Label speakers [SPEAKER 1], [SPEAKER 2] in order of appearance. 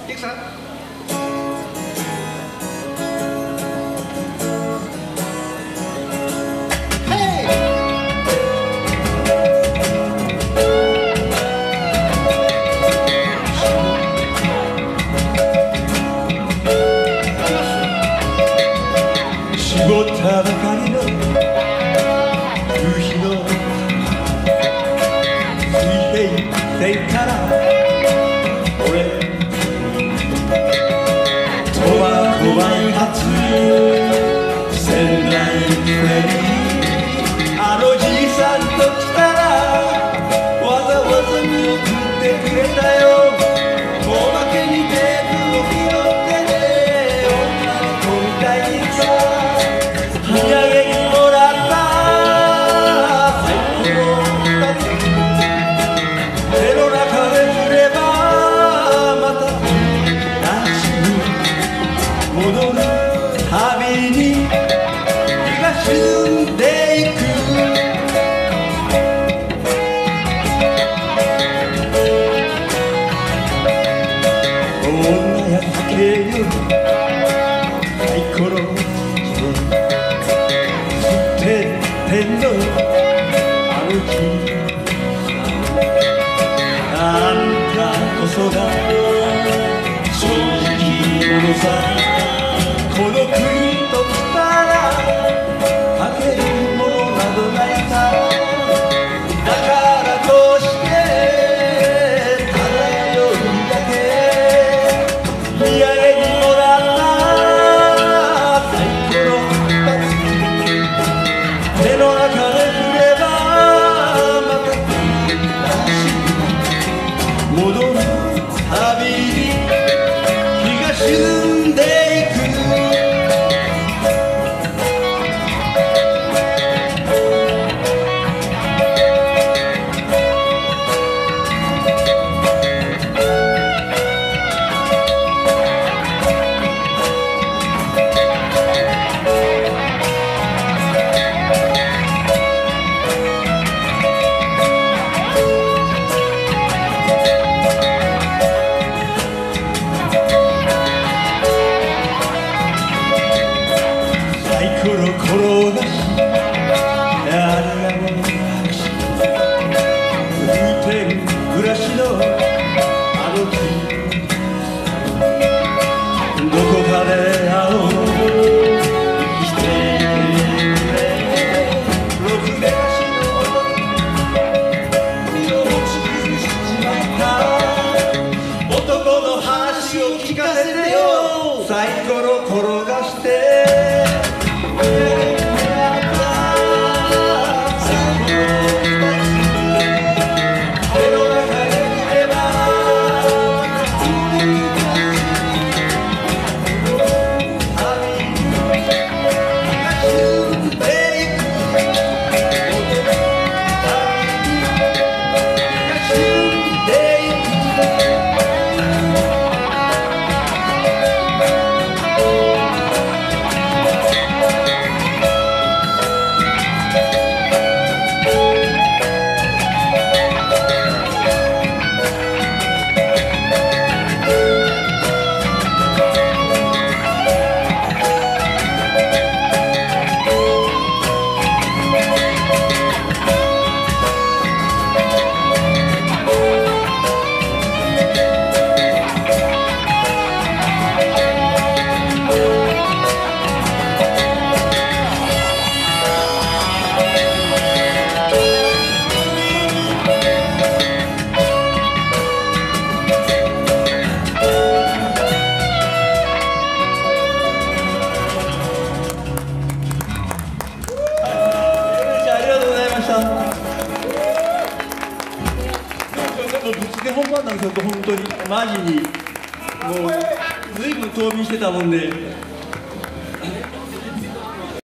[SPEAKER 1] いくさん。
[SPEAKER 2] 絞ったばかりの夕日の水平線から俺苫小牧発仙台フェリー、あのじいさんと来たらわざわざ見送ってくれたよ。おまけにテープを拾ってね、女の子みたいにさ土産にもらった最高の二つ、手の中で振ればまた夏に戻るたびに日が沈んでいく。女や酒よりサイコロ天のあの日、あんたこそが正直者さ。この国と来たらかけるものなどないさ。だからどうしてただよりだけ土産にもらったサイコロ2つ、手の中で振ればまた戻るたびに日が沈んでいく。コロ転がしあれがも拍手風天暮らしのあの日、どこかで会おう生きていくれ。ろくでなしの身を持ち崩しちまった男の話を聞かせてよ。サイコロ転がしてぶっつけ本番なんですよ、本当にマジにもう随分冬眠してたもんで。